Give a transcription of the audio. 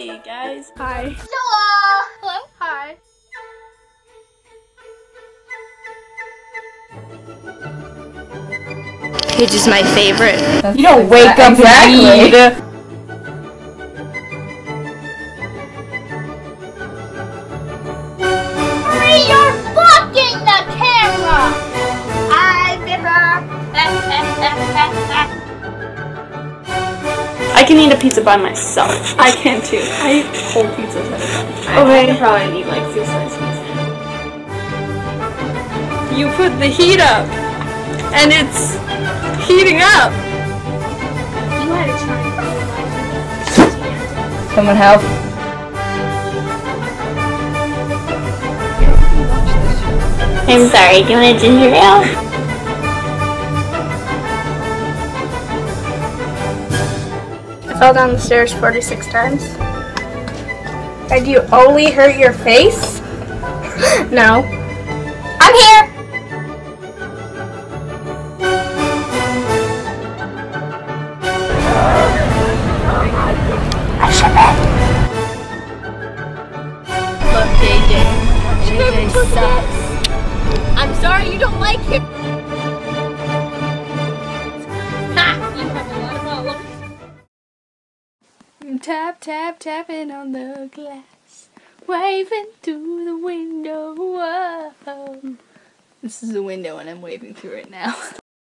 Hey guys. Hi. Hello. Hello. Hi. Paige is my favorite. You don't wake up and read. Hurry, you're blocking the camera. I can eat a pizza by myself. I can too. I eat whole pizzas at a time. Okay. I could probably eat like 2 slices. You put the heat up, and it's heating up. You had to try. Someone help. I'm sorry, do you want a ginger ale? I fell down the stairs 46 times. And you only hurt your face? No. I'm here! Love JJ. JJ sucks. I'm sorry you don't like him. Ha! You have a lot of problems. Tap, tap, tapping on the glass. Waving through the window. Whoa. This is the window and I'm waving through it now.